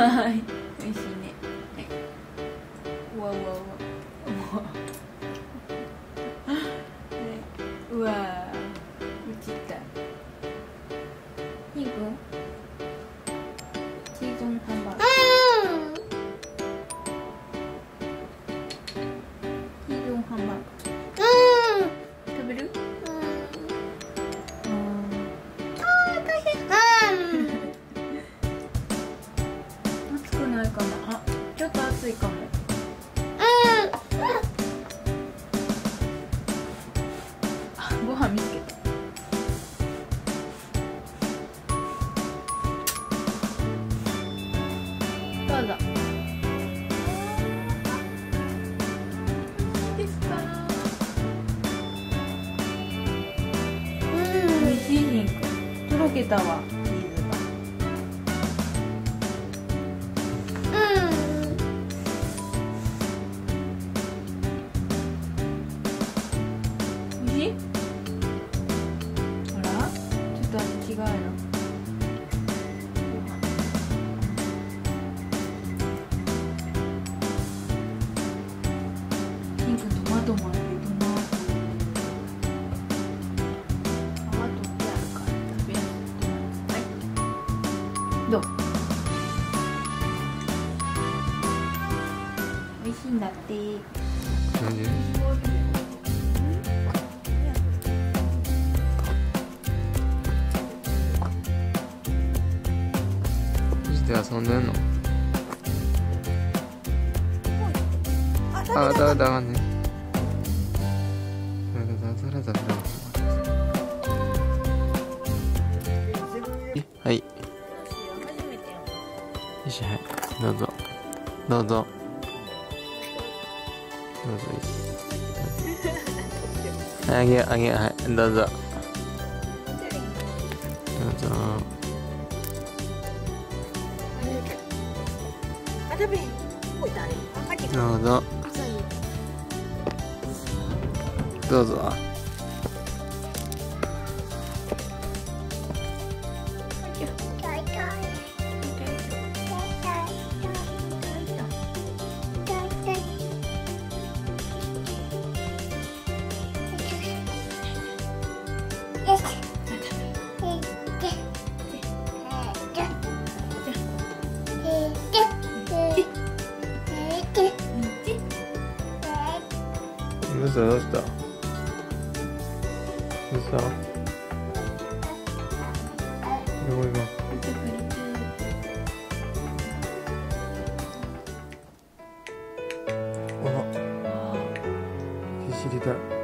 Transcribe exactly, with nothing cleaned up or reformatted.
はい、美味しいね。はい、うわうわうわうわ、うわー、落ちた。ヒーくんチーズンハンバーグ、チーズンハンバーグ食べる？暑くないかも。あ、ちょっと暑いかも。あ、ご飯見つけた。どうぞ。いいですか？おいしいヒンク。とろけたわ。ほら、ちょっと味違うの。ピンクトマトもあるよ。トマト。皮取ってあるから食べやすいと思う。はい。どう？美味しいんだって。 何で？遊んでんの？あ、だだだね。はい。よし、はい。どうぞ。どうぞ。どうぞ。あげあげ、はい。どうぞ。どうぞ。どうぞ。どうぞ。どうしたどうしたどうした？どこ行こう。あら、ひしりだ。